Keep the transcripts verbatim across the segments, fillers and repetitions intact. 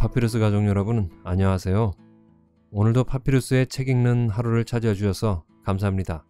파피루스 가족 여러분, 안녕하세요. 오늘도 파피루스의 책 읽는 하루를 찾아주셔서 감사합니다.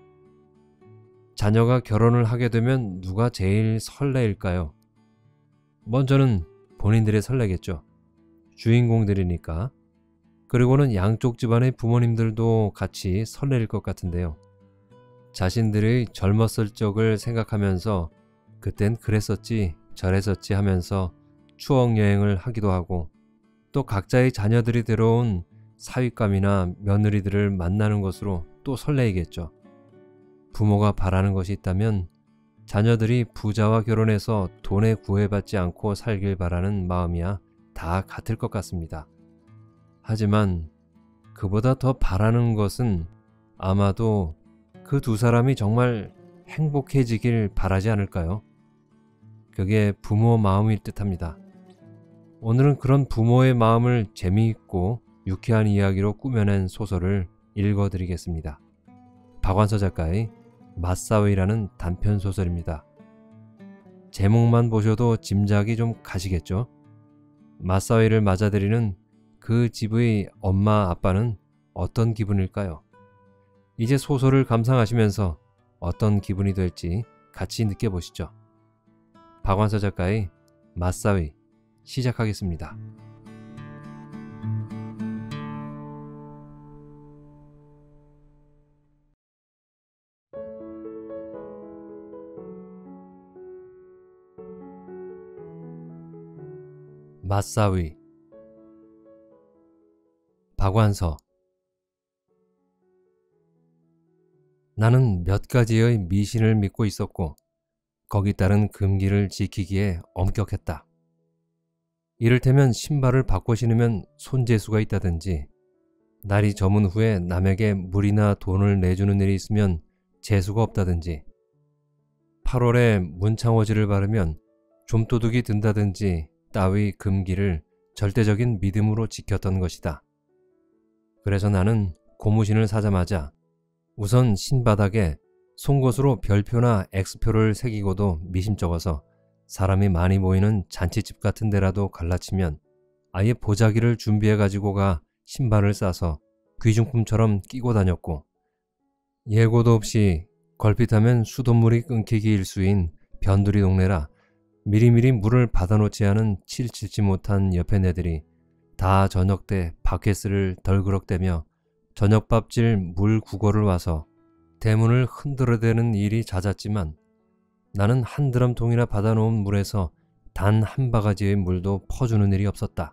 자녀가 결혼을 하게 되면 누가 제일 설레일까요? 먼저는 본인들이 설레겠죠. 주인공들이니까. 그리고는 양쪽 집안의 부모님들도 같이 설레일 것 같은데요. 자신들의 젊었을 적을 생각하면서 그땐 그랬었지 저랬었지 하면서 추억 여행을 하기도 하고, 또 각자의 자녀들이 데려온 사윗감이나 며느리들을 만나는 것으로 또 설레이겠죠. 부모가 바라는 것이 있다면 자녀들이 부자와 결혼해서 돈에 구애받지 않고 살길 바라는 마음이야 다 같을 것 같습니다. 하지만 그보다 더 바라는 것은 아마도 그 두 사람이 정말 행복해지길 바라지 않을까요? 그게 부모 마음일 듯합니다. 오늘은 그런 부모의 마음을 재미있고 유쾌한 이야기로 꾸며낸 소설을 읽어드리겠습니다. 박완서 작가의 맞사위라는 단편소설입니다. 제목만 보셔도 짐작이 좀 가시겠죠? 맞사위를 맞아들이는 그 집의 엄마 아빠는 어떤 기분일까요? 이제 소설을 감상하시면서 어떤 기분이 될지 같이 느껴보시죠. 박완서 작가의 맞사위 시작하겠습니다. 맞사위. 박완서. 나는 몇 가지의 미신을 믿고 있었고 거기 따른 금기를 지키기에 엄격했다. 이를테면 신발을 바꿔 신으면 손재수가 있다든지, 날이 저문 후에 남에게 물이나 돈을 내주는 일이 있으면 재수가 없다든지, 팔월에 문창호지를 바르면 좀도둑이 든다든지 따위 금기를 절대적인 믿음으로 지켰던 것이다. 그래서 나는 고무신을 사자마자 우선 신바닥에 송곳으로 별표나 X표를 새기고도 미심쩍어서 사람이 많이 모이는 잔치집 같은 데라도 갈라치면 아예 보자기를 준비해 가지고 가 신발을 싸서 귀중품처럼 끼고 다녔고, 예고도 없이 걸핏하면 수돗물이 끊기기 일수인 변두리 동네라 미리미리 물을 받아놓지 않은 칠칠지 못한 옆에 네들이 다 저녁 때 바켓을 덜그럭대며 저녁밥질 물 구걸을 와서 대문을 흔들어대는 일이 잦았지만, 나는 한 드럼통이나 받아놓은 물에서 단 한 바가지의 물도 퍼주는 일이 없었다.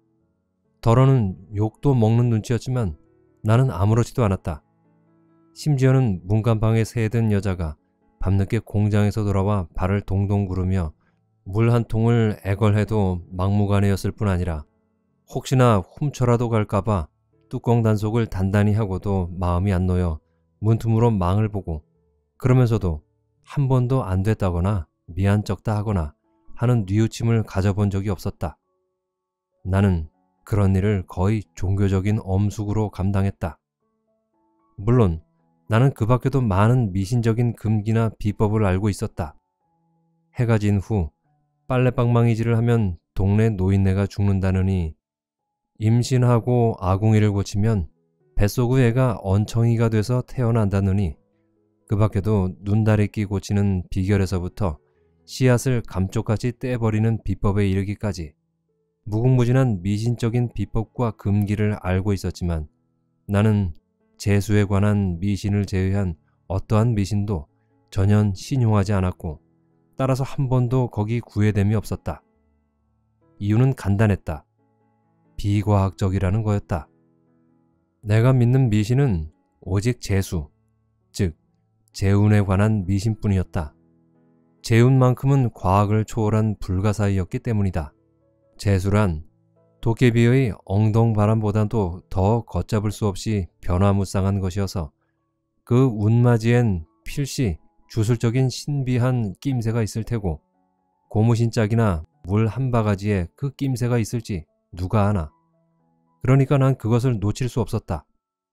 더러는 욕도 먹는 눈치였지만 나는 아무렇지도 않았다. 심지어는 문간방에 새든 여자가 밤늦게 공장에서 돌아와 발을 동동 구르며 물 한 통을 애걸해도 막무가내였을 뿐 아니라 혹시나 훔쳐라도 갈까봐 뚜껑 단속을 단단히 하고도 마음이 안 놓여 문틈으로 망을 보고, 그러면서도 한 번도 안 됐다거나 미안쩍다 하거나 하는 뉘우침을 가져본 적이 없었다. 나는 그런 일을 거의 종교적인 엄숙으로 감당했다. 물론 나는 그 밖에도 많은 미신적인 금기나 비법을 알고 있었다. 해가 진 후 빨래방망이질을 하면 동네 노인네가 죽는다느니, 임신하고 아궁이를 고치면 뱃속의 애가 언청이가 돼서 태어난다느니, 그 밖에도 눈다리끼 고치는 비결에서부터 씨앗을 감쪽같이 떼버리는 비법에 이르기까지 무궁무진한 미신적인 비법과 금기를 알고 있었지만, 나는 재수에 관한 미신을 제외한 어떠한 미신도 전혀 신용하지 않았고, 따라서 한 번도 거기 구애됨이 없었다. 이유는 간단했다. 비과학적이라는 거였다. 내가 믿는 미신은 오직 재수, 즉 재운에 관한 미신뿐이었다. 재운만큼은 과학을 초월한 불가사의였기 때문이다. 재수란 도깨비의 엉덩바람보다도 더 걷잡을 수 없이 변화무쌍한 것이어서 그 운맞이엔 필시 주술적인 신비한 낌새가 있을 테고, 고무신짝이나 물 한 바가지에 그 낌새가 있을지 누가 아나. 그러니까 난 그것을 놓칠 수 없었다.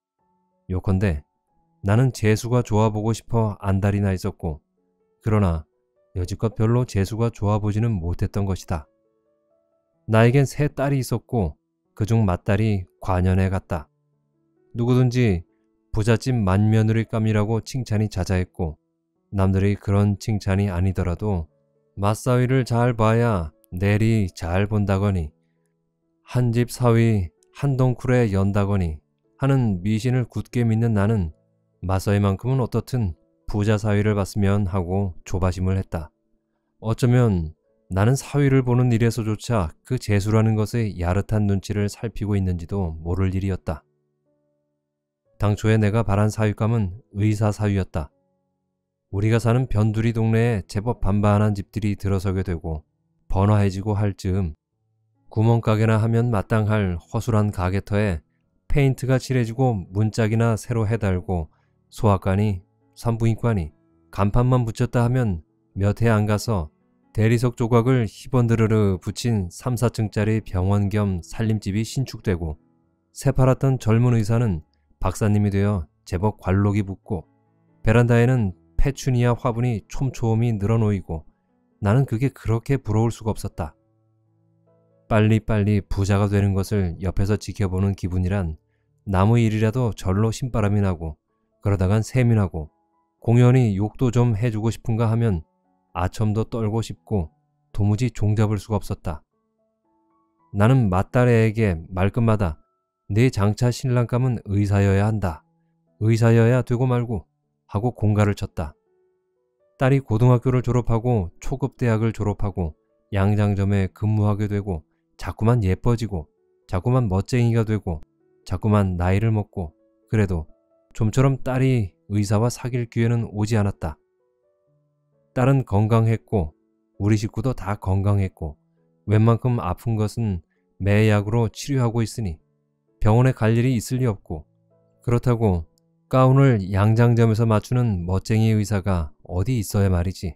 요컨대 나는 재수가 좋아보고 싶어 안달이나 있었고, 그러나 여지껏 별로 재수가 좋아보지는 못했던 것이다. 나에겐 세 딸이 있었고 그중 맏딸이 관연에 갔다. 누구든지 부잣집 맏며느리감이라고 칭찬이 자자했고 남들이 그런 칭찬이 아니더라도 맞사위를 잘 봐야 내리 잘 본다거니 한 집 사위 한 덩쿨에 연다거니 하는 미신을 굳게 믿는 나는 맞사위만큼은 어떻든 부자 사위를 봤으면 하고 조바심을 했다. 어쩌면 나는 사위를 보는 일에서조차 그 재수라는 것의 야릇한 눈치를 살피고 있는지도 모를 일이었다. 당초에 내가 바란 사위감은 의사 사위였다. 우리가 사는 변두리 동네에 제법 반반한 집들이 들어서게 되고 번화해지고 할 즈음 구멍가게나 하면 마땅할 허술한 가게터에 페인트가 칠해지고 문짝이나 새로 해달고 소악관이 산부인과니 간판만 붙였다 하면 몇 해 안 가서 대리석 조각을 희번드르르 붙인 삼, 사층짜리 병원 겸 살림집이 신축되고 새파랗던 젊은 의사는 박사님이 되어 제법 관록이 붙고 베란다에는 페추니아 화분이 촘촘히 늘어놓이고 나는 그게 그렇게 부러울 수가 없었다. 빨리빨리 부자가 되는 것을 옆에서 지켜보는 기분이란 나무 일이라도 절로 신바람이 나고 그러다간 셈이 나고 공연히 욕도 좀 해주고 싶은가 하면 아첨도 떨고 싶고 도무지 종잡을 수가 없었다. 나는 맏딸애에게 말끝마다 네 장차 신랑감은 의사여야 한다. 의사여야 되고 말고 하고 공가를 쳤다. 딸이 고등학교를 졸업하고 초급대학을 졸업하고 양장점에 근무하게 되고 자꾸만 예뻐지고 자꾸만 멋쟁이가 되고 자꾸만 나이를 먹고 그래도 좀처럼 딸이 의사와 사귈 기회는 오지 않았다. 딸은 건강했고 우리 식구도 다 건강했고 웬만큼 아픈 것은 매약으로 치료하고 있으니 병원에 갈 일이 있을 리 없고 그렇다고 가운을 양장점에서 맞추는 멋쟁이 의사가 어디 있어야 말이지.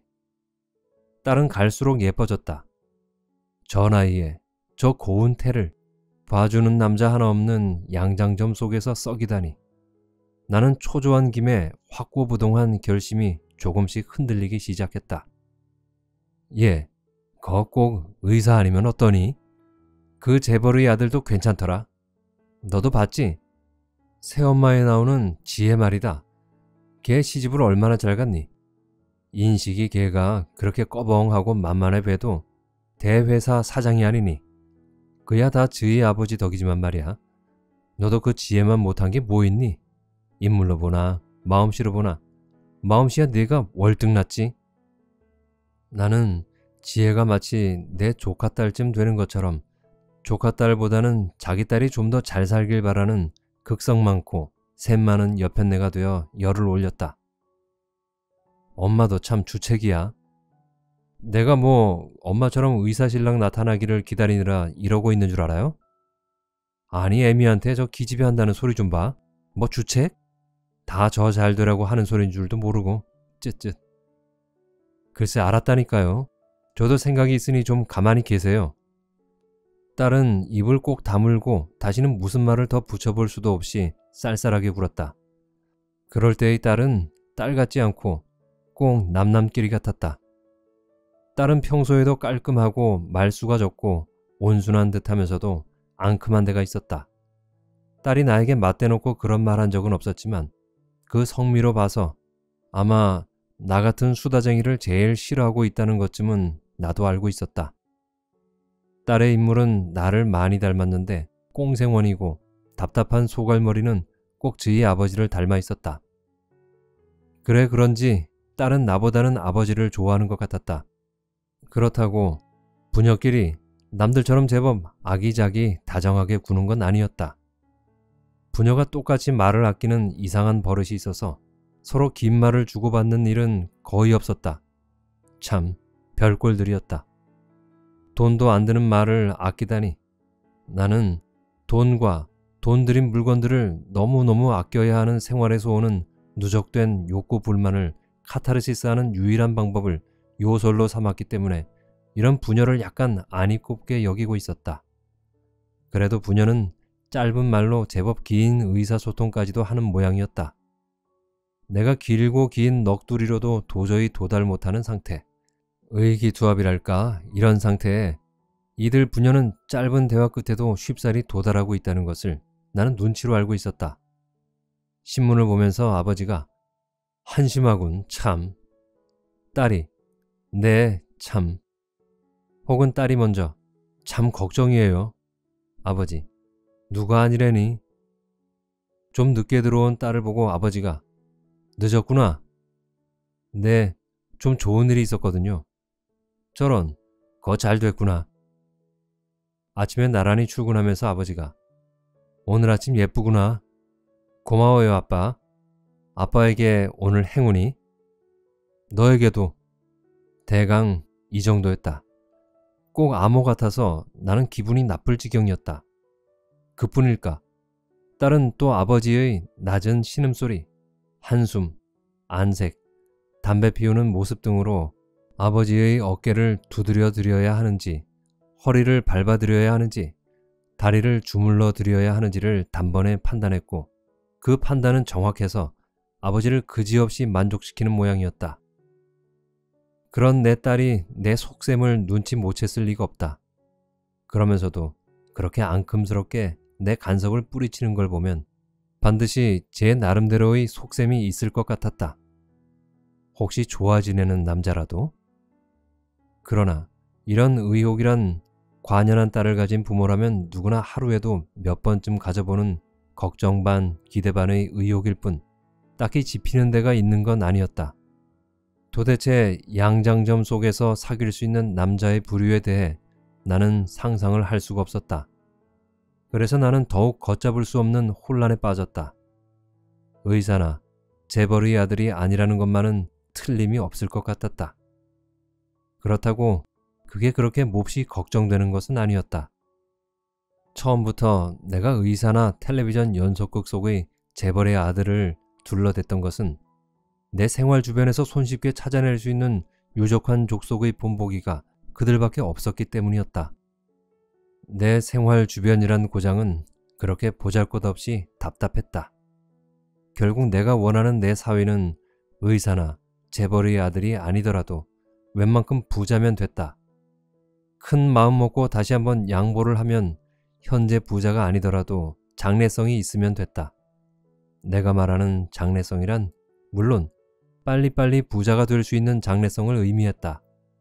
딸은 갈수록 예뻐졌다. 저 나이에 저 고운 태를 봐주는 남자 하나 없는 양장점 속에서 썩이다니. 나는 초조한 김에 확고부동한 결심이 조금씩 흔들리기 시작했다. 예, 거 꼭 의사 아니면 어떠니? 그 재벌의 아들도 괜찮더라. 너도 봤지? 새엄마에 나오는 지혜 말이다. 걔 시집을 얼마나 잘 갔니? 인식이 걔가 그렇게 꺼벙하고 만만해 봬도 대회사 사장이 아니니. 그야 다 지의 아버지 덕이지만 말이야. 너도 그 지혜만 못한 게 뭐 있니? 인물로 보나 마음씨로 보나 마음씨야 네가 월등 낫지. 나는 지혜가 마치 내 조카딸쯤 되는 것처럼 조카딸보다는 자기 딸이 좀 더 잘 살길 바라는 극성 많고 셈 많은 여편네가 되어 열을 올렸다. 엄마도 참 주책이야. 내가 뭐 엄마처럼 의사신랑 나타나기를 기다리느라 이러고 있는 줄 알아요? 아니 애미한테 저 기집애 한다는 소리 좀 봐. 뭐 주책? 다 저 잘 되라고 하는 소린 줄도 모르고 쯧쯧. 글쎄 알았다니까요. 저도 생각이 있으니 좀 가만히 계세요. 딸은 입을 꼭 다물고 다시는 무슨 말을 더 붙여볼 수도 없이 쌀쌀하게 굴었다. 그럴 때의 딸은 딸 같지 않고 꼭 남남끼리 같았다. 딸은 평소에도 깔끔하고 말수가 적고 온순한 듯하면서도 앙큼한 데가 있었다. 딸이 나에게 맞대놓고 그런 말 한 적은 없었지만 그 성미로 봐서 아마 나 같은 수다쟁이를 제일 싫어하고 있다는 것쯤은 나도 알고 있었다. 딸의 인물은 나를 많이 닮았는데 꽁생원이고 답답한 소갈머리는 꼭 저희 아버지를 닮아 있었다. 그래 그런지 딸은 나보다는 아버지를 좋아하는 것 같았다. 그렇다고 부녀끼리 남들처럼 제법 아기자기 다정하게 구는 건 아니었다. 부녀가 똑같이 말을 아끼는 이상한 버릇이 있어서 서로 긴 말을 주고받는 일은 거의 없었다. 참 별꼴들이었다. 돈도 안 드는 말을 아끼다니. 나는 돈과 돈 들인 물건들을 너무너무 아껴야 하는 생활에서 오는 누적된 욕구 불만을 카타르시스하는 유일한 방법을 요솔로 삼았기 때문에 이런 부녀를 약간 안이 꼽게 여기고 있었다. 그래도 부녀는 짧은 말로 제법 긴 의사소통까지도 하는 모양이었다. 내가 길고 긴 넋두리로도 도저히 도달 못하는 상태. 의기투합이랄까 이런 상태에 이들 부녀는 짧은 대화 끝에도 쉽사리 도달하고 있다는 것을 나는 눈치로 알고 있었다. 신문을 보면서 아버지가 한심하군 참. 딸이 네 참. 혹은 딸이 먼저 참 걱정이에요. 아버지 누가 아니래니? 좀 늦게 들어온 딸을 보고 아버지가 늦었구나. 네, 좀 좋은 일이 있었거든요. 저런, 거 잘 됐구나. 아침에 나란히 출근하면서 아버지가 오늘 아침 예쁘구나. 고마워요 아빠. 아빠에게 오늘 행운이? 너에게도. 대강 이 정도였다. 꼭 암호 같아서 나는 기분이 나쁠 지경이었다. 그뿐일까? 딸은 또 아버지의 낮은 신음소리, 한숨, 안색, 담배 피우는 모습 등으로 아버지의 어깨를 두드려 드려야 하는지, 허리를 밟아 드려야 하는지, 다리를 주물러 드려야 하는지를 단번에 판단했고 그 판단은 정확해서 아버지를 그지없이 만족시키는 모양이었다. 그런 내 딸이 내 속셈을 눈치 못 챘을 리가 없다. 그러면서도 그렇게 앙큼스럽게 내 간섭을 뿌리치는 걸 보면 반드시 제 나름대로의 속셈이 있을 것 같았다. 혹시 좋아 지내는 남자라도? 그러나 이런 의혹이란 관연한 딸을 가진 부모라면 누구나 하루에도 몇 번쯤 가져보는 걱정 반 기대 반의 의혹일 뿐 딱히 짚히는 데가 있는 건 아니었다. 도대체 양장점 속에서 사귈 수 있는 남자의 부류에 대해 나는 상상을 할 수가 없었다. 그래서 나는 더욱 걷잡을 수 없는 혼란에 빠졌다. 의사나 재벌의 아들이 아니라는 것만은 틀림이 없을 것 같았다. 그렇다고 그게 그렇게 몹시 걱정되는 것은 아니었다. 처음부터 내가 의사나 텔레비전 연속극 속의 재벌의 아들을 둘러댔던 것은 내 생활 주변에서 손쉽게 찾아낼 수 있는 유족한 족속의 본보기가 그들밖에 없었기 때문이었다. 내 생활 주변이란 고장은 그렇게 보잘것없이 답답했다. 결국 내가 원하는 내 사위는 의사나 재벌의 아들이 아니더라도 웬만큼 부자면 됐다. 큰 마음 먹고 다시 한번 양보를 하면 현재 부자가 아니더라도 장래성이 있으면 됐다. 내가 말하는 장래성이란 물론 빨리빨리 부자가 될 수 있는 장래성을 의미했다.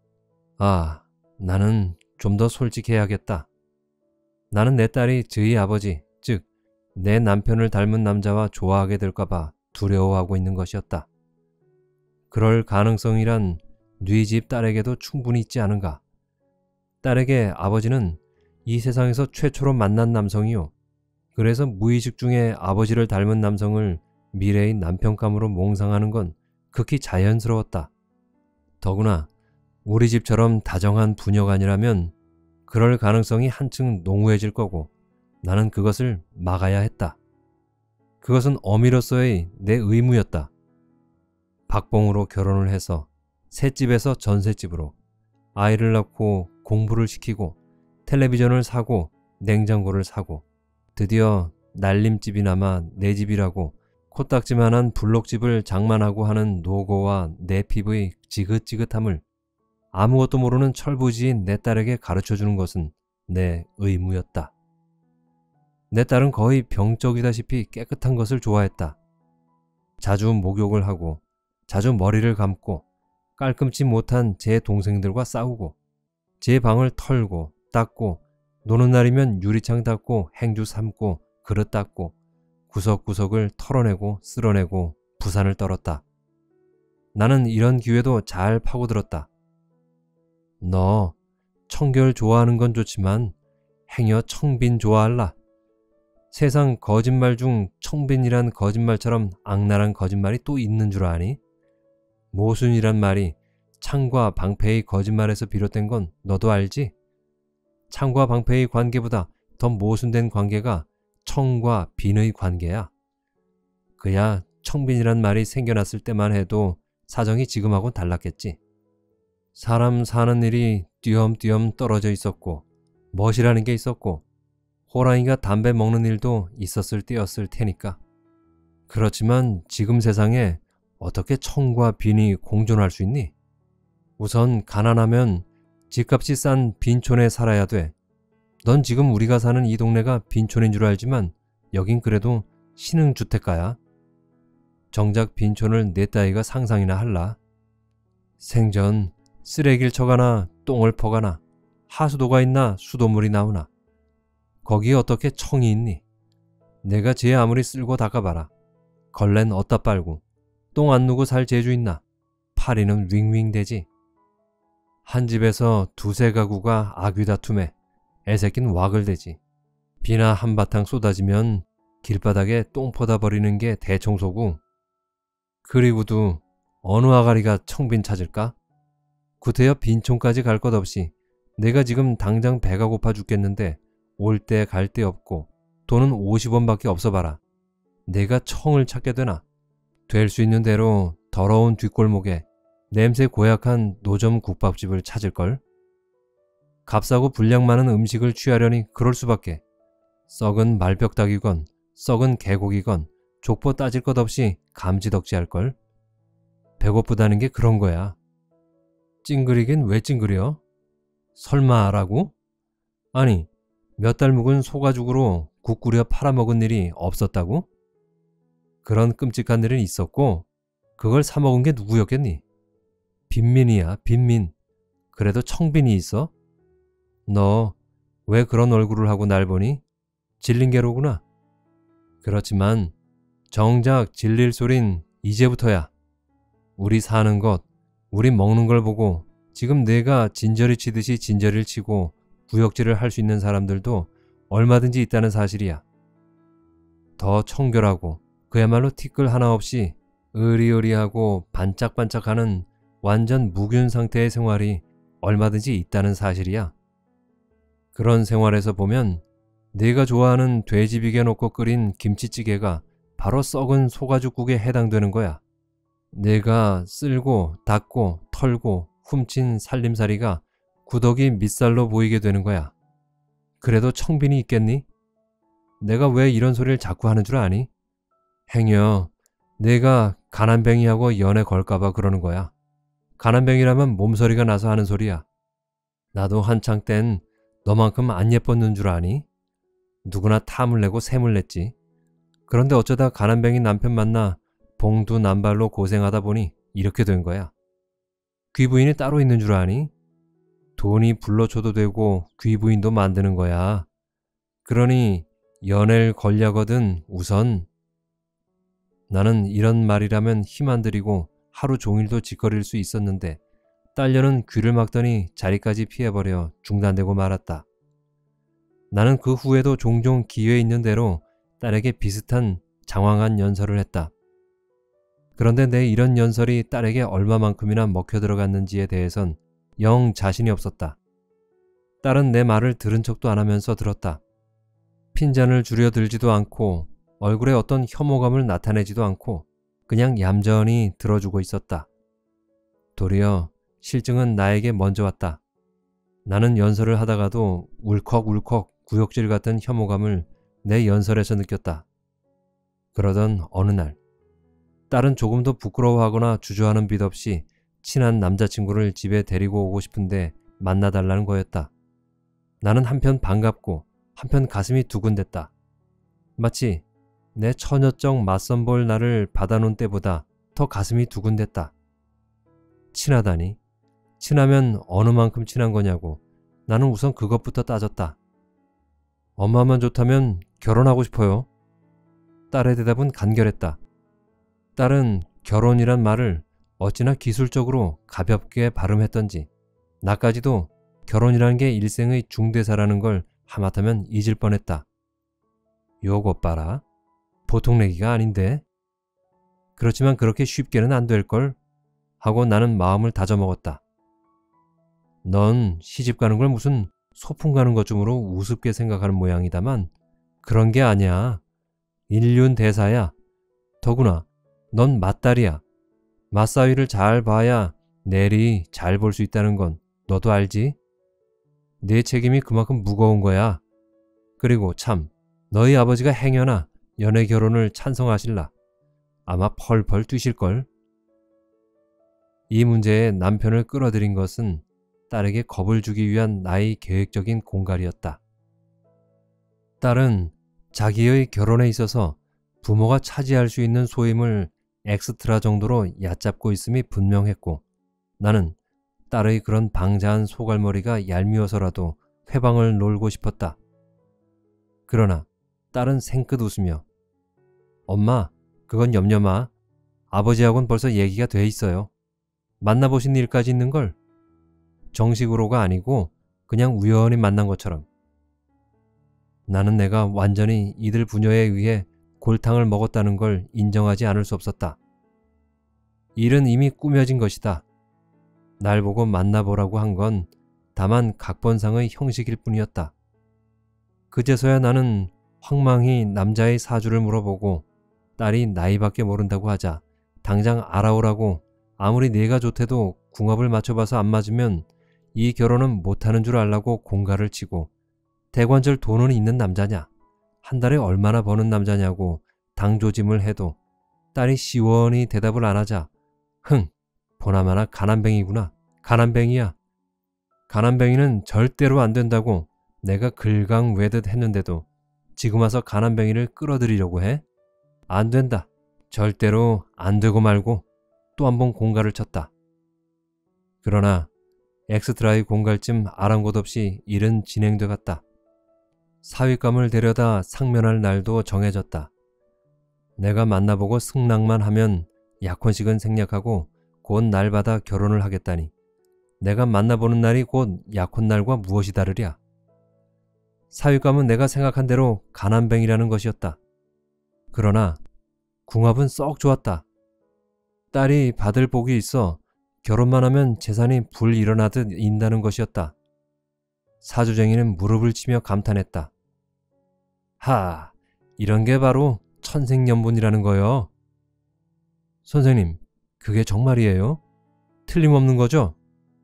아, 나는 좀 더 솔직해야겠다. 나는 내 딸이 저희 아버지, 즉 내 남편을 닮은 남자와 좋아하게 될까봐 두려워하고 있는 것이었다. 그럴 가능성이란 네 집 딸에게도 충분히 있지 않은가? 딸에게 아버지는 이 세상에서 최초로 만난 남성이요. 그래서 무의식 중에 아버지를 닮은 남성을 미래의 남편감으로 몽상하는 건 극히 자연스러웠다. 더구나 우리 집처럼 다정한 부녀가 아니라면 그럴 가능성이 한층 농후해질 거고 나는 그것을 막아야 했다. 그것은 어미로서의 내 의무였다. 박봉으로 결혼을 해서 셋집에서 전셋집으로 아이를 낳고 공부를 시키고 텔레비전을 사고 냉장고를 사고 드디어 날림집이나마 내 집이라고 코딱지만한 블록집을 장만하고 하는 노고와 내 피부의 지긋지긋함을 아무것도 모르는 철부지인 내 딸에게 가르쳐주는 것은 내 의무였다. 내 딸은 거의 병적이다시피 깨끗한 것을 좋아했다. 자주 목욕을 하고 자주 머리를 감고 깔끔치 못한 제 동생들과 싸우고 제 방을 털고 닦고 노는 날이면 유리창 닦고 행주 삶고 그릇 닦고 구석구석을 털어내고 쓸어내고 부산을 떨었다. 나는 이런 기회도 잘 파고들었다. 너 청결 좋아하는 건 좋지만 행여 청빈 좋아할라. 세상 거짓말 중 청빈이란 거짓말처럼 악랄한 거짓말이 또 있는 줄 아니? 모순이란 말이 창과 방패의 거짓말에서 비롯된 건 너도 알지? 창과 방패의 관계보다 더 모순된 관계가 청과 빈의 관계야. 그야 청빈이란 말이 생겨났을 때만 해도 사정이 지금하고는 달랐겠지. 사람 사는 일이 띄엄띄엄 떨어져 있었고 멋이라는 게 있었고 호랑이가 담배 먹는 일도 있었을 때였을 테니까. 그렇지만 지금 세상에 어떻게 청과 빈이 공존할 수 있니? 우선 가난하면 집값이 싼 빈촌에 살아야 돼. 넌 지금 우리가 사는 이 동네가 빈촌인 줄 알지만 여긴 그래도 신흥주택가야. 정작 빈촌을 내 따위가 상상이나 할라. 생전 쓰레기를 쳐가나 똥을 퍼가나 하수도가 있나 수돗물이 나오나 거기에 어떻게 청이 있니? 내가 쟤 아무리 쓸고 닦아봐라. 걸렌 어디다 빨고 똥 안 누고 살 재주 있나? 파리는 윙윙 되지. 한 집에서 두세 가구가 아귀 다툼에 애새낀 와글대지. 비나 한바탕 쏟아지면 길바닥에 똥 퍼다 버리는 게 대청소고. 그리고도 어느 아가리가 청빈 찾을까? 구태여 빈촌까지 갈 것 없이 내가 지금 당장 배가 고파 죽겠는데 올 때 갈 데 없고 돈은 오십 원밖에 없어 봐라. 내가 청을 찾게 되나? 될 수 있는 대로 더러운 뒷골목에 냄새 고약한 노점 국밥집을 찾을걸? 값싸고 분량 많은 음식을 취하려니 그럴 수밖에. 썩은 말벽닭이건 썩은 개고기건 족보 따질 것 없이 감지덕지할걸? 배고프다는 게 그런 거야. 찡그리긴 왜 찡그려? 설마 라고? 아니, 몇 달 묵은 소가죽으로 국 끓여 팔아먹은 일이 없었다고? 그런 끔찍한 일은 있었고 그걸 사먹은 게 누구였겠니? 빈민이야, 빈민. 그래도 청빈이 있어? 너 왜 그런 얼굴을 하고 날 보니? 질린 게로구나. 그렇지만 정작 질릴 소린 이제부터야. 우리 사는 것, 우리 먹는 걸 보고 지금 내가 진저리 치듯이 진저리를 치고 구역질을 할 수 있는 사람들도 얼마든지 있다는 사실이야. 더 청결하고 그야말로 티끌 하나 없이 으리으리하고 반짝반짝하는 완전 무균 상태의 생활이 얼마든지 있다는 사실이야. 그런 생활에서 보면 내가 좋아하는 돼지 비벼 놓고 끓인 김치찌개가 바로 썩은 소가죽국에 해당되는 거야. 내가 쓸고 닦고 털고 훔친 살림살이가 구더기 밑살로 보이게 되는 거야. 그래도 청빈이 있겠니? 내가 왜 이런 소리를 자꾸 하는 줄 아니? 행여 내가 가난뱅이하고 연애 걸까봐 그러는 거야. 가난뱅이라면 몸서리가 나서 하는 소리야. 나도 한창 땐 너만큼 안 예뻤는 줄 아니? 누구나 탐을 내고 샘을 냈지. 그런데 어쩌다 가난뱅이 남편 만나 봉두 남발로 고생하다 보니 이렇게 된 거야. 귀부인이 따로 있는 줄 아니? 돈이 불러줘도 되고 귀부인도 만드는 거야. 그러니 연애를 걸려거든 우선. 나는 이런 말이라면 힘 안 들이고 하루 종일도 짓거릴 수 있었는데 딸려는 귀를 막더니 자리까지 피해버려 중단되고 말았다. 나는 그 후에도 종종 기회 있는 대로 딸에게 비슷한 장황한 연설을 했다. 그런데 내 이런 연설이 딸에게 얼마만큼이나 먹혀 들어갔는지에 대해선 영 자신이 없었다. 딸은 내 말을 들은 척도 안 하면서 들었다. 핀잔을 줄여들지도 않고 얼굴에 어떤 혐오감을 나타내지도 않고 그냥 얌전히 들어주고 있었다. 도리어 실증은 나에게 먼저 왔다. 나는 연설을 하다가도 울컥울컥 구역질 같은 혐오감을 내 연설에서 느꼈다. 그러던 어느 날 딸은 조금 더 부끄러워하거나 주저하는 빛 없이 친한 남자친구를 집에 데리고 오고 싶은데 만나달라는 거였다. 나는 한편 반갑고 한편 가슴이 두근댔다. 마치 내 처녀적 맞선 볼 나를 받아놓은 때보다 더 가슴이 두근댔다. 친하다니? 친하면 어느 만큼 친한 거냐고 나는 우선 그것부터 따졌다. 엄마만 좋다면 결혼하고 싶어요. 딸의 대답은 간결했다. 딸은 결혼이란 말을 어찌나 기술적으로 가볍게 발음했던지 나까지도 결혼이라는 게 일생의 중대사라는 걸 하마터면 잊을 뻔했다. 요것 봐라. 보통 내기가 아닌데. 그렇지만 그렇게 쉽게는 안 될걸 하고 나는 마음을 다져먹었다. 넌 시집 가는 걸 무슨 소풍 가는 것쯤으로 우습게 생각하는 모양이다만 그런 게 아니야. 인륜 대사야. 더구나 넌 맏딸이야. 맞사위를 잘 봐야 내리 잘 볼 수 있다는 건 너도 알지? 내 책임이 그만큼 무거운 거야. 그리고 참 너희 아버지가 행여나 연애 결혼을 찬성하실라. 아마 펄펄 뛰실걸. 이 문제에 남편을 끌어들인 것은 딸에게 겁을 주기 위한 나의 계획적인 공갈이었다. 딸은 자기의 결혼에 있어서 부모가 차지할 수 있는 소임을 엑스트라 정도로 얕잡고 있음이 분명했고, 나는 딸의 그런 방자한 소갈머리가 얄미워서라도 회방을 놀고 싶었다. 그러나 딸은 생긋 웃으며 엄마, 그건 염려 마. 아버지하고는 벌써 얘기가 돼 있어요. 만나보신 일까지 있는걸. 정식으로가 아니고 그냥 우연히 만난 것처럼. 나는 내가 완전히 이들 부녀에 의해 골탕을 먹었다는 걸 인정하지 않을 수 없었다. 일은 이미 꾸며진 것이다. 날 보고 만나보라고 한 건 다만 각본상의 형식일 뿐이었다. 그제서야 나는 황망히 남자의 사주를 물어보고 딸이 나이밖에 모른다고 하자 당장 알아오라고, 아무리 내가 좋대도 궁합을 맞춰봐서 안 맞으면 이 결혼은 못하는 줄 알라고 공갈을 치고, 대관절 돈은 있는 남자냐, 한 달에 얼마나 버는 남자냐고 당조짐을 해도 딸이 시원히 대답을 안 하자 흥, 보나마나 가난뱅이구나. 가난뱅이야. 가난뱅이는 절대로 안 된다고 내가 글강외듯 했는데도 지금 와서 가난뱅이를 끌어들이려고 해? 안 된다. 절대로 안 되고 말고 또 한 번 공갈을 쳤다. 그러나 엑스트라의 공갈쯤 아랑곳 없이 일은 진행돼 갔다. 사윗감을 데려다 상면할 날도 정해졌다. 내가 만나보고 승낙만 하면 약혼식은 생략하고 곧 날 받아 결혼을 하겠다니, 내가 만나보는 날이 곧 약혼날과 무엇이 다르랴. 사윗감은 내가 생각한 대로 가난뱅이라는 것이었다. 그러나 궁합은 썩 좋았다. 딸이 받을 복이 있어 결혼만 하면 재산이 불 일어나듯 인다는 것이었다. 사주쟁이는 무릎을 치며 감탄했다. 하, 이런 게 바로 천생연분이라는 거요. 선생님, 그게 정말이에요? 틀림없는 거죠?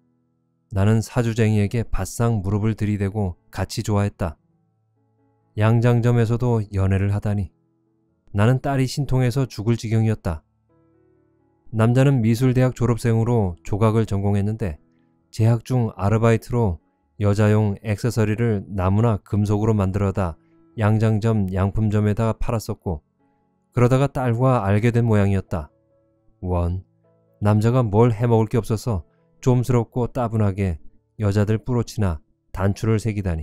나는 사주쟁이에게 바싹 무릎을 들이대고 같이 좋아했다. 양장점에서도 연애를 하다니. 나는 딸이 신통해서 죽을 지경이었다. 남자는 미술대학 졸업생으로 조각을 전공했는데 재학 중 아르바이트로 여자용 액세서리를 나무나 금속으로 만들어다 양장점 양품점에다가 팔았었고, 그러다가 딸과 알게 된 모양이었다. 원, 남자가 뭘 해먹을 게 없어서 좀스럽고 따분하게 여자들 뿌로치나 단추를 새기다니.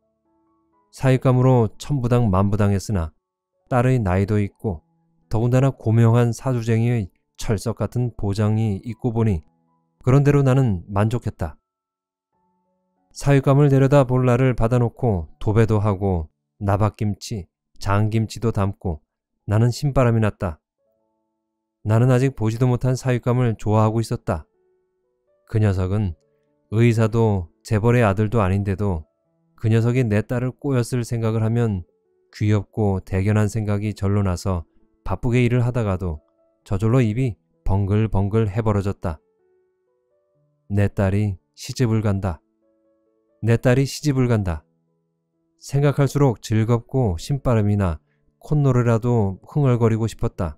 사윗감으로 천부당 만부당했으나 딸의 나이도 있고 더군다나 고명한 사주쟁이의 철석 같은 보장이 있고 보니 그런대로 나는 만족했다. 사윗감을 데려다 볼 날을 받아놓고 도배도 하고 나박김치, 장김치도 담고 나는 신바람이 났다. 나는 아직 보지도 못한 사윗감을 좋아하고 있었다. 그 녀석은 의사도 재벌의 아들도 아닌데도 그 녀석이 내 딸을 꼬였을 생각을 하면 귀엽고 대견한 생각이 절로 나서 바쁘게 일을 하다가도 저절로 입이 벙글벙글 해버려졌다. 내 딸이 시집을 간다. 내 딸이 시집을 간다. 생각할수록 즐겁고 신바람이 나 콧노래라도 흥얼거리고 싶었다.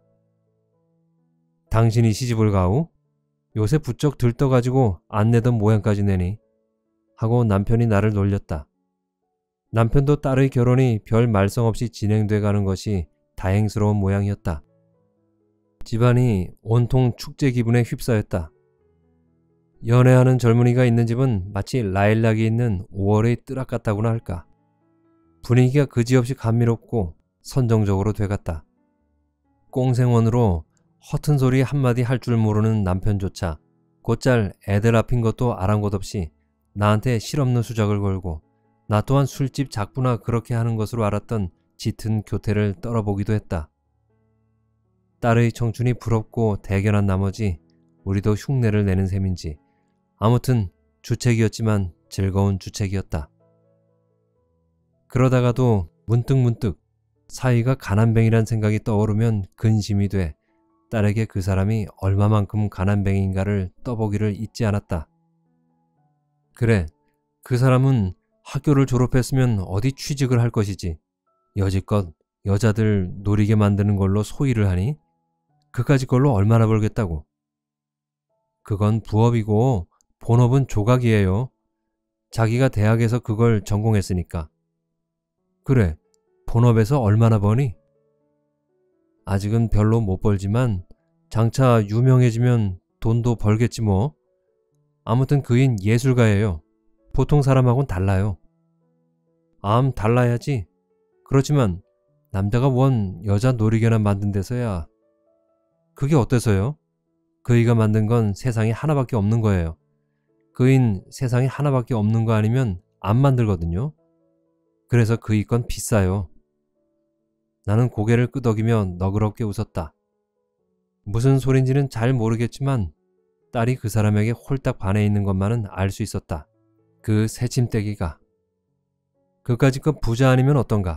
당신이 시집을 가오? 요새 부쩍 들떠가지고 안 내던 모양까지 내니? 하고 남편이 나를 놀렸다. 남편도 딸의 결혼이 별 말썽 없이 진행돼 가는 것이 다행스러운 모양이었다. 집안이 온통 축제 기분에 휩싸였다. 연애하는 젊은이가 있는 집은 마치 라일락이 있는 오월의 뜨락 같다고나 할까. 분위기가 그지없이 감미롭고 선정적으로 돼갔다. 꽁생원으로 허튼 소리 한마디 할 줄 모르는 남편조차 곧잘 애들 앞인 것도 아랑곳 없이 나한테 실없는 수작을 걸고, 나 또한 술집 작부나 그렇게 하는 것으로 알았던 짙은 교태를 떨어보기도 했다. 딸의 청춘이 부럽고 대견한 나머지 우리도 흉내를 내는 셈인지 아무튼 주책이었지만 즐거운 주책이었다. 그러다가도 문득문득 사위가 가난뱅이란 생각이 떠오르면 근심이 돼 딸에게 그 사람이 얼마만큼 가난뱅이인가를 떠보기를 잊지 않았다. 그래, 그 사람은 학교를 졸업했으면 어디 취직을 할 것이지 여지껏 여자들 노리게 만드는 걸로 소일을 하니? 그까짓 걸로 얼마나 벌겠다고. 그건 부업이고 본업은 조각이에요. 자기가 대학에서 그걸 전공했으니까. 그래, 본업에서 얼마나 버니? 아직은 별로 못 벌지만 장차 유명해지면 돈도 벌겠지 뭐. 아무튼 그인 예술가예요. 보통 사람하고는 달라요. 암 달라야지. 그렇지만 남자가 원 여자 놀이개나 만든 데서야. 그게 어때서요? 그이가 만든 건 세상에 하나밖에 없는 거예요. 그인 세상에 하나밖에 없는 거 아니면 안 만들거든요. 그래서 그이 건 비싸요. 나는 고개를 끄덕이며 너그럽게 웃었다. 무슨 소린지는 잘 모르겠지만 딸이 그 사람에게 홀딱 반해 있는 것만은 알 수 있었다. 그 새침대기가. 그까짓 부자 아니면 어떤가?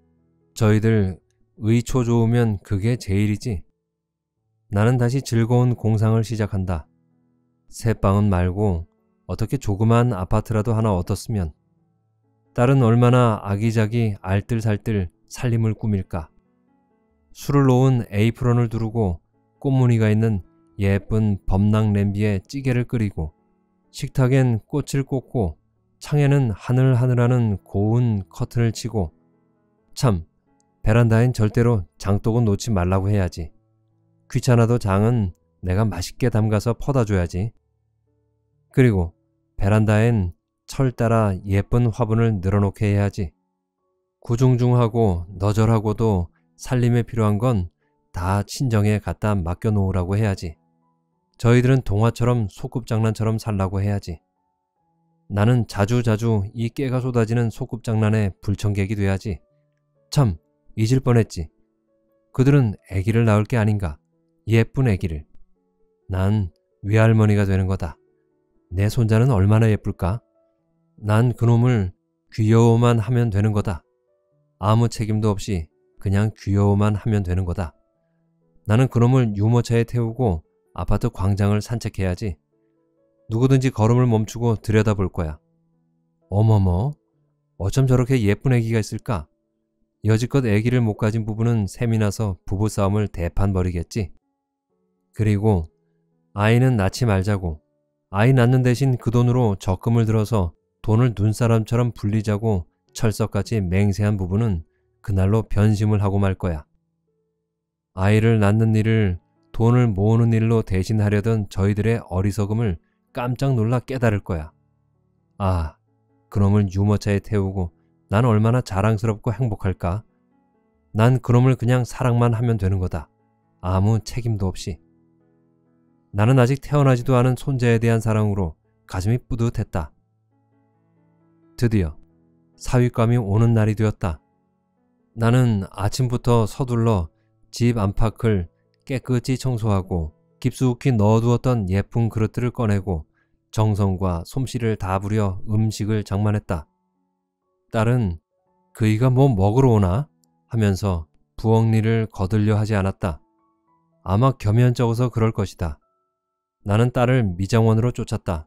저희들 의초 좋으면 그게 제일이지. 나는 다시 즐거운 공상을 시작한다. 새 방은 말고 어떻게 조그만 아파트라도 하나 얻었으면. 딸은 얼마나 아기자기 알뜰살뜰 살림을 꾸밀까. 술을 놓은 에이프런을 두르고 꽃무늬가 있는 예쁜 범랑 냄비에 찌개를 끓이고 식탁엔 꽃을 꽂고 창에는 하늘하늘하는 고운 커튼을 치고. 참, 베란다엔 절대로 장독은 놓지 말라고 해야지. 귀찮아도 장은 내가 맛있게 담가서 퍼다 줘야지. 그리고 베란다엔 철 따라 예쁜 화분을 늘어놓게 해야지. 구중중하고 너절하고도 살림에 필요한 건 다 친정에 갖다 맡겨놓으라고 해야지. 저희들은 동화처럼 소꿉장난처럼 살라고 해야지. 나는 자주자주 이 깨가 쏟아지는 소꿉장난에 불청객이 돼야지. 참, 잊을 뻔했지. 그들은 아기를 낳을 게 아닌가. 예쁜 아기를. 난 외할머니가 되는 거다. 내 손자는 얼마나 예쁠까? 난 그놈을 귀여워만 하면 되는 거다. 아무 책임도 없이 그냥 귀여워만 하면 되는 거다. 나는 그놈을 유모차에 태우고 아파트 광장을 산책해야지. 누구든지 걸음을 멈추고 들여다볼 거야. 어머머, 어쩜 저렇게 예쁜 아기가 있을까? 여지껏 아기를 못 가진 부부는 셈이 나서 부부싸움을 대판 벌이겠지. 그리고 아이는 낳지 말자고. 아이 낳는 대신 그 돈으로 적금을 들어서 돈을 눈사람처럼 불리자고 철석같이 맹세한 부부는 그날로 변심을 하고 말 거야. 아이를 낳는 일을 돈을 모으는 일로 대신하려던 저희들의 어리석음을 깜짝 놀라 깨달을 거야. 아, 그놈을 유모차에 태우고 난 얼마나 자랑스럽고 행복할까? 난 그놈을 그냥 사랑만 하면 되는 거다. 아무 책임도 없이. 나는 아직 태어나지도 않은 손자에 대한 사랑으로 가슴이 뿌듯했다. 드디어 사윗감이 오는 날이 되었다. 나는 아침부터 서둘러 집 안팎을 깨끗이 청소하고 깊숙이 넣어두었던 예쁜 그릇들을 꺼내고 정성과 솜씨를 다 부려 음식을 장만했다. 딸은 그이가 뭐 먹으러 오나 하면서 부엌일을 거들려 하지 않았다. 아마 겸연쩍어서 그럴 것이다. 나는 딸을 미장원으로 쫓았다.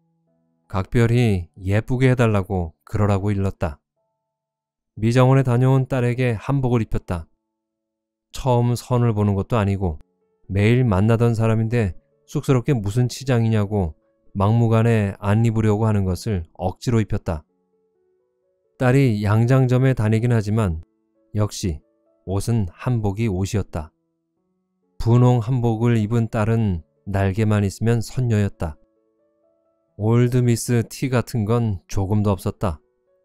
각별히 예쁘게 해달라고 그러라고 일렀다. 미장원에 다녀온 딸에게 한복을 입혔다. 처음 선을 보는 것도 아니고 매일 만나던 사람인데 쑥스럽게 무슨 치장이냐고 막무가내 안 입으려고 하는 것을 억지로 입혔다. 딸이 양장점에 다니긴 하지만 역시 옷은 한복이 옷이었다. 분홍 한복을 입은 딸은 날개만 있으면 선녀였다. 올드미스 티 같은 건 조금도 없었다.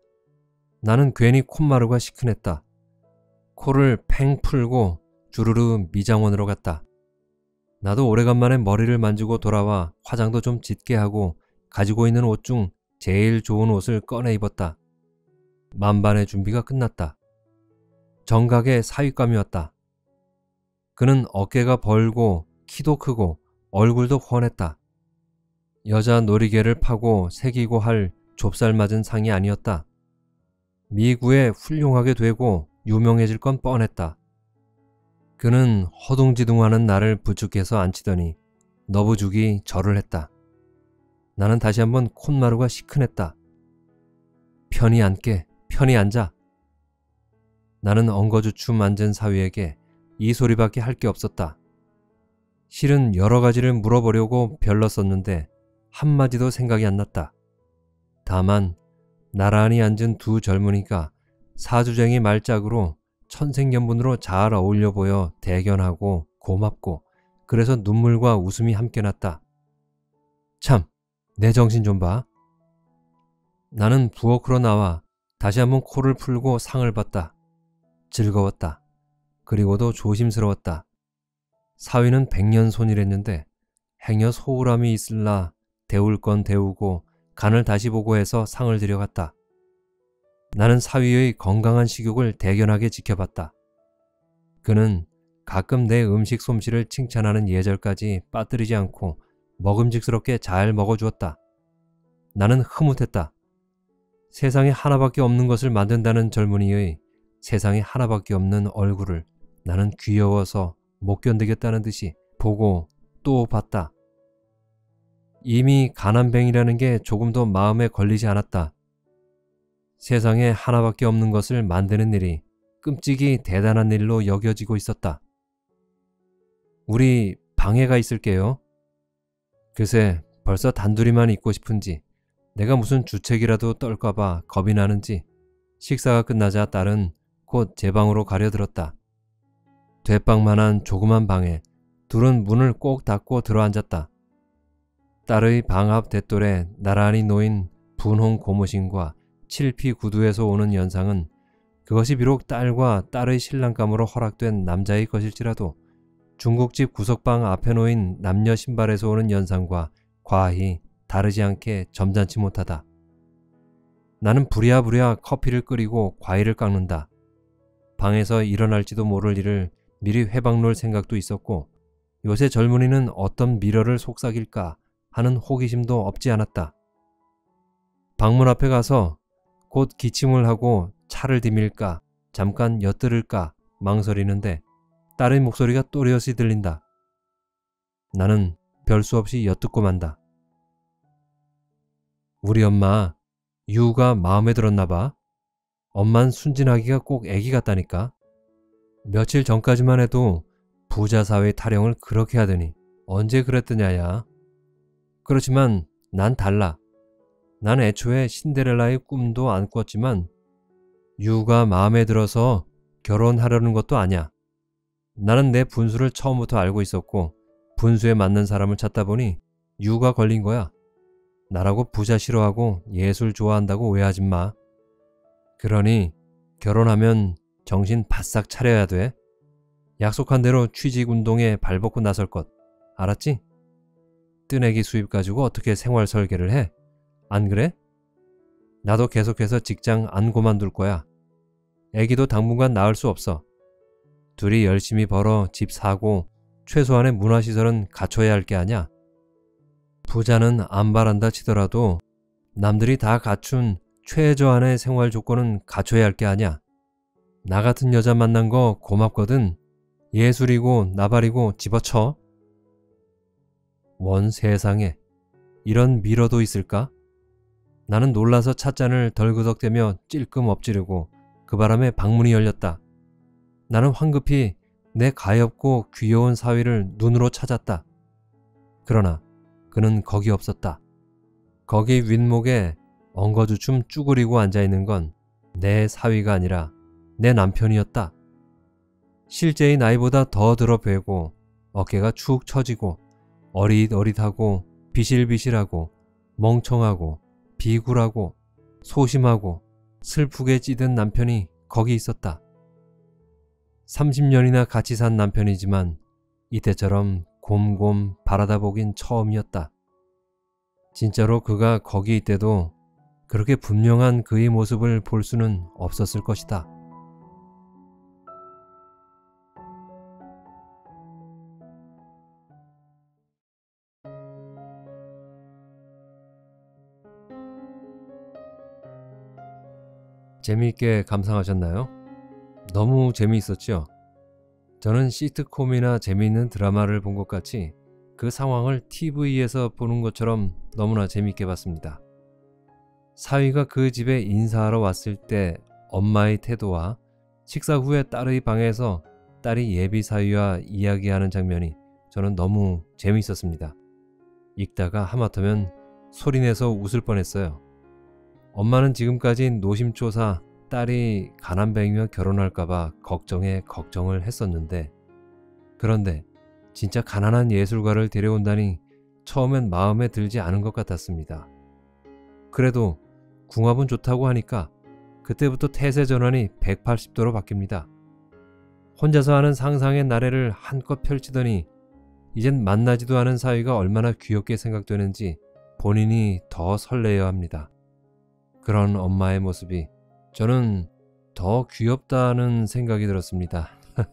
나는 괜히 콧마루가 시큰했다. 코를 팽 풀고 주르르 미장원으로 갔다. 나도 오래간만에 머리를 만지고 돌아와 화장도 좀 짙게 하고 가지고 있는 옷 중 제일 좋은 옷을 꺼내 입었다. 만반의 준비가 끝났다. 정각의 사윗감이 왔다. 그는 어깨가 벌고 키도 크고 얼굴도 훤했다. 여자 놀이개를 파고 새기고 할 좁쌀맞은 상이 아니었다. 미구에 훌륭하게 되고 유명해질 건 뻔했다. 그는 허둥지둥하는 나를 부축해서 앉히더니 너부죽이 절을 했다. 나는 다시 한번 콧마루가 시큰했다. 편히 앉게, 편히 앉아. 나는 엉거주춤 앉은 사위에게 이 소리밖에 할 게 없었다. 실은 여러 가지를 물어보려고 별렀었는데 한마디도 생각이 안 났다. 다만 나란히 앉은 두 젊은이가 사주쟁이 말짝으로 천생연분으로 잘 어울려 보여 대견하고 고맙고 그래서 눈물과 웃음이 함께 났다. 참, 내 정신 좀 봐. 나는 부엌으로 나와 다시 한번 코를 풀고 상을 봤다. 즐거웠다. 그리고도 조심스러웠다. 사위는 백년손이랬는데 행여 소홀함이 있을라 데울 건 데우고 간을 다시 보고 해서 상을 들여갔다. 나는 사위의 건강한 식욕을 대견하게 지켜봤다. 그는 가끔 내 음식 솜씨를 칭찬하는 예절까지 빠뜨리지 않고 먹음직스럽게 잘 먹어주었다. 나는 흐뭇했다. 세상에 하나밖에 없는 것을 만든다는 젊은이의 세상에 하나밖에 없는 얼굴을 나는 귀여워서 못 견디겠다는 듯이 보고 또 봤다. 이미 가난뱅이라는 게 조금도 마음에 걸리지 않았다. 세상에 하나밖에 없는 것을 만드는 일이 끔찍이 대단한 일로 여겨지고 있었다. 우리 방해가 있을게요. 글쎄 벌써 단둘이만 있고 싶은지 내가 무슨 주책이라도 떨까봐 겁이 나는지 식사가 끝나자 딸은 곧 제 방으로 가려들었다. 돛방만한 조그만 방에 둘은 문을 꼭 닫고 들어앉았다. 딸의 방 앞 대돌에 나란히 놓인 분홍 고무신과 칠피 구두에서 오는 연상은 그것이 비록 딸과 딸의 신랑감으로 허락된 남자의 것일지라도 중국집 구석방 앞에 놓인 남녀 신발에서 오는 연상과 과히 다르지 않게 점잖지 못하다. 나는 부랴부랴 커피를 끓이고 과일을 깎는다. 방에서 일어날지도 모를 일을 미리 회방 놓을 생각도 있었고 요새 젊은이는 어떤 미러를 속삭일까 하는 호기심도 없지 않았다. 방문 앞에 가서 곧 기침을 하고 차를 디밀까 잠깐 엿들을까 망설이는데 딸의 목소리가 또렷이 들린다. 나는 별 수 없이 엿듣고 만다. 우리 엄마 유가 마음에 들었나 봐. 엄만 순진하기가 꼭 애기 같다니까. 며칠 전까지만 해도 부자 사회 타령을 그렇게 하더니 언제 그랬더냐야. 그렇지만 난 달라. 난 애초에 신데렐라의 꿈도 안 꿨지만 유가 마음에 들어서 결혼하려는 것도 아니야. 나는 내 분수를 처음부터 알고 있었고 분수에 맞는 사람을 찾다 보니 유가 걸린 거야. 나라고 부자 싫어하고 예술 좋아한다고 오해하지 마. 그러니 결혼하면 정신 바싹 차려야 돼. 약속한 대로 취직운동에 발벗고 나설 것. 알았지? 뜨내기 수입 가지고 어떻게 생활 설계를 해? 안 그래? 나도 계속해서 직장 안 그만둘 거야. 애기도 당분간 낳을 수 없어. 둘이 열심히 벌어 집 사고 최소한의 문화시설은 갖춰야 할 게 아냐. 부자는 안 바란다 치더라도 남들이 다 갖춘 최저한의 생활 조건은 갖춰야 할 게 아냐. 나 같은 여자 만난 거 고맙거든. 예술이고 나발이고 집어쳐. 원 세상에 이런 미러도 있을까? 나는 놀라서 찻잔을 덜그덕대며 찔끔 엎지르고 그 바람에 방문이 열렸다. 나는 황급히 내 가엾고 귀여운 사위를 눈으로 찾았다. 그러나 그는 거기 없었다. 거기 윗목에 엉거주춤 쭈그리고 앉아있는 건 내 사위가 아니라 내 남편이었다. 실제의 나이보다 더 들어 배고 어깨가 축 처지고 어릿어릿하고 비실비실하고 멍청하고 비굴하고 소심하고 슬프게 찌든 남편이 거기 있었다. 삼십 년이나 같이 산 남편이지만 이때처럼 곰곰 바라다 보긴 처음이었다. 진짜로 그가 거기 있대도 그렇게 분명한 그의 모습을 볼 수는 없었을 것이다. 재미있게 감상하셨나요? 너무 재미있었죠? 저는 시트콤이나 재미있는 드라마를 본 것 같이 그 상황을 티비에서 보는 것처럼 너무나 재미있게 봤습니다. 사위가 그 집에 인사하러 왔을 때 엄마의 태도와 식사 후에 딸의 방에서 딸이 예비 사위와 이야기하는 장면이 저는 너무 재미있었습니다. 읽다가 하마터면 소리내서 웃을 뻔했어요. 엄마는 지금까지 노심초사 딸이 가난뱅이와 결혼할까봐 걱정에 걱정을 했었는데, 그런데 진짜 가난한 예술가를 데려온다니 처음엔 마음에 들지 않은 것 같았습니다. 그래도 궁합은 좋다고 하니까 그때부터 태세 전환이 백팔십 도로 바뀝니다. 혼자서 하는 상상의 나래를 한껏 펼치더니 이젠 만나지도 않은 사위가 얼마나 귀엽게 생각되는지 본인이 더 설레어야 합니다. 그런 엄마의 모습이 저는 더 귀엽다는 생각이 들었습니다.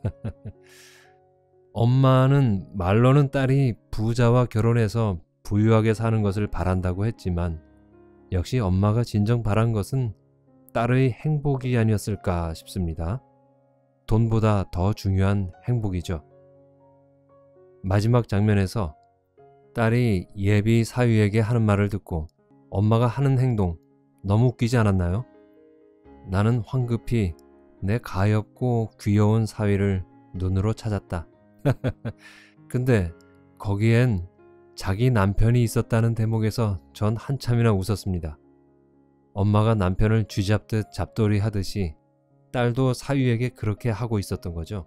엄마는 말로는 딸이 부자와 결혼해서 부유하게 사는 것을 바란다고 했지만 역시 엄마가 진정 바란 것은 딸의 행복이 아니었을까 싶습니다. 돈보다 더 중요한 행복이죠. 마지막 장면에서 딸이 예비 사위에게 하는 말을 듣고 엄마가 하는 행동 너무 웃기지 않았나요? 나는 황급히 내 가엾고 귀여운 사위를 눈으로 찾았다. 근데 거기엔 자기 남편이 있었다는 대목에서 전 한참이나 웃었습니다. 엄마가 남편을 쥐잡듯 잡돌이 하듯이 딸도 사위에게 그렇게 하고 있었던 거죠.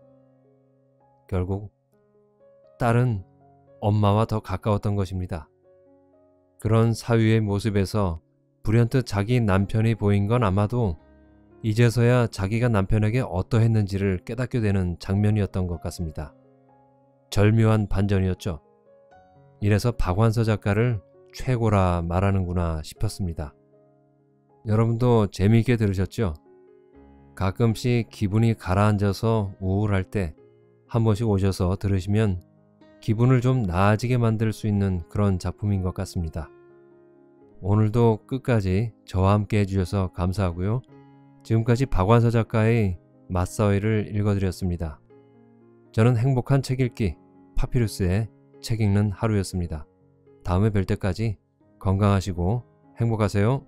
결국 딸은 엄마와 더 가까웠던 것입니다. 그런 사위의 모습에서 불현듯 자기 남편이 보인 건 아마도 이제서야 자기가 남편에게 어떠했는지를 깨닫게 되는 장면이었던 것 같습니다. 절묘한 반전이었죠. 이래서 박완서 작가를 최고라 말하는구나 싶었습니다. 여러분도 재미있게 들으셨죠? 가끔씩 기분이 가라앉아서 우울할 때 한 번씩 오셔서 들으시면 기분을 좀 나아지게 만들 수 있는 그런 작품인 것 같습니다. 오늘도 끝까지 저와 함께 해주셔서 감사하고요. 지금까지 박완서 작가의 맞사위를 읽어드렸습니다. 저는 행복한 책 읽기 파피루스의 책 읽는 하루였습니다. 다음에 뵐 때까지 건강하시고 행복하세요.